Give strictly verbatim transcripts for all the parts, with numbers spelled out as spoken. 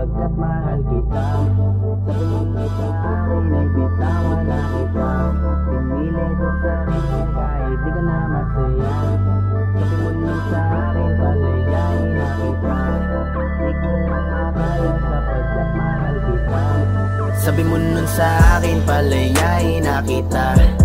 sapagkat mahal kita. Sabi mo na sa akin ay bitawan na kita. Pinilit sa sarili kahit di ka na masaya. Sabi mo na sa akin palayain na kita. Di ko lang makaya sapagkat mahal kita. Sabi mo nun sa akin palayain na kita.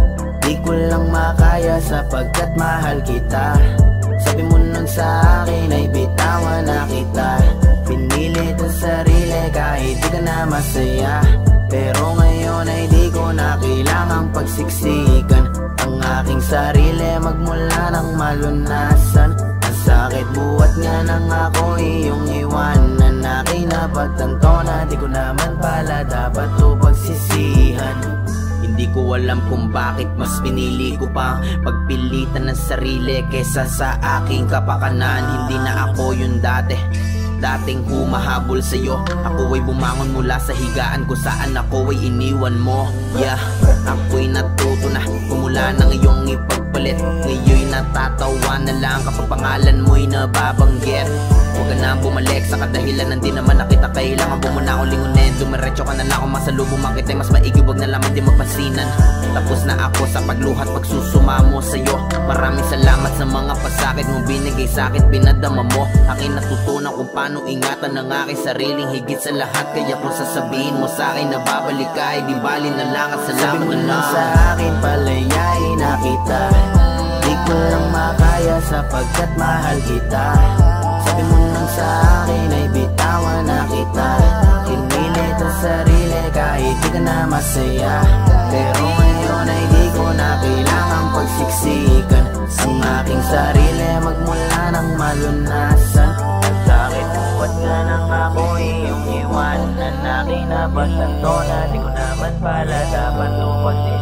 Di ko lang makaya sapagkat mahal kita. Sabi mo nun sa akin ay bitawan na kita. Pinilit ang sarili kahit di ka na masaya. Pero ngayon ay di ko na kailangang pagsiksikan ang aking sarili magmula ng malunasan. Ang sakit buhat nga nang ako iyong iwanan. Aking napagtanto na di ko naman pala dapat to pagsisihan. Hindi ko alam kung bakit mas pinili ko pa pagpilitan ng sarili kesa sa aking kapakanan. Hindi na ako yung dati, dating humahabol sa'yo. Ako ay bumangon mula sa higaan ko saan ako ay iniwan mo. Yeah, ako'y natuto na kumula ng iyong ipagpalit. Ngayon'y natatawa na lang kapag pangalan mo'y nababanggit. Huwag ka na bumalik sa kadahilan, hindi naman nakita kailangan mo muna akong lingunin. Dumiretso ka na lang kung masalubong makita, mas maigi wag na lamang di mapansinan. Tapos na ako sa pagluhat pagsusumamo sa'yo. Maraming salamat sa mga pasakit mo binigay sa'kin, pinadama mo. Akin natutunan kung paano ingatan ng aking sariling higit sa lahat. Kaya kung sasabihin mo sa'kin na babalik ka ay di bali na lang at salamat na lang. Sa akin palayain na kita. Di ko lang makaya sapagkat mahal kita. Sabi mo nun sa akin ay bitawan na kita. Pinilit ang sarili kahit di ka na masaya. Pero ngayon ay di ko na kailangang pagsiksikan ang aking sarili magmula ng malunasan. Ang sakit buhat nga nang ako iyong iwanan. Aking napasanto na di ko naman pala dapat to pagsiksikan.